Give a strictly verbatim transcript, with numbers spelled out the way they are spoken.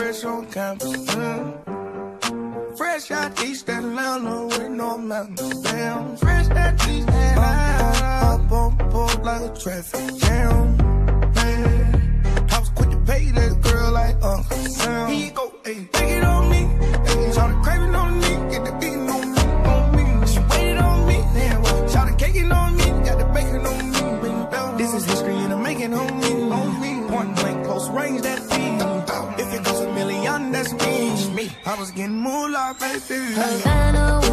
fresh on campus. Mm. Fresh out East Atlanta with no mountains. Damn, fresh out East Atlanta. Up on board like a traffic jam. Man, I was quick to pay that girl like Uncle Sam. Here you go, ayy, take it on me. Ayy, shout the craving on me, get the beating on me, on me. She waited on me, damn. Shout the caking on me, got the bacon on me. This is history and I'm making on me, on me. Point blank, close range, that beat. If it goes a million, that's me. I was getting moolah, baby.